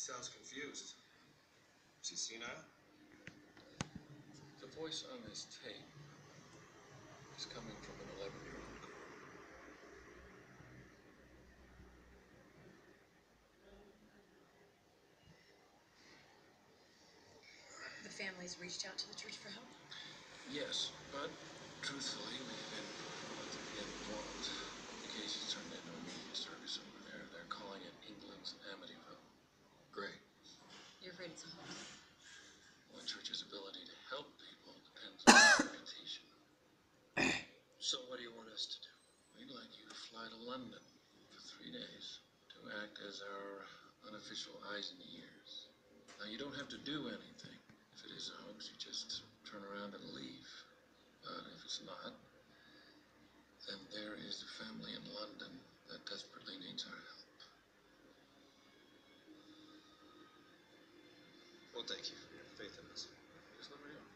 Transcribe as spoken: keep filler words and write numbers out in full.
Sounds confused. Is he senile? The voice on this tape is coming from an eleven-year-old girl. The family's reached out to the church for help? Yes, but truthfully, we've been informed. The case has turned into a media service over there. They're calling it England's Amityville. Great. You're afraid it's a hoax? One church's ability to help people depends on their reputation. So what do you want us to do? We'd like you to fly to London for three days to act as our unofficial eyes and ears. Now, you don't have to do anything. If it is a hoax, you just turn around and leave. But if it's not, then there is a family in London that desperately needs our help. Well, thank you for your faith in us. Just let me know.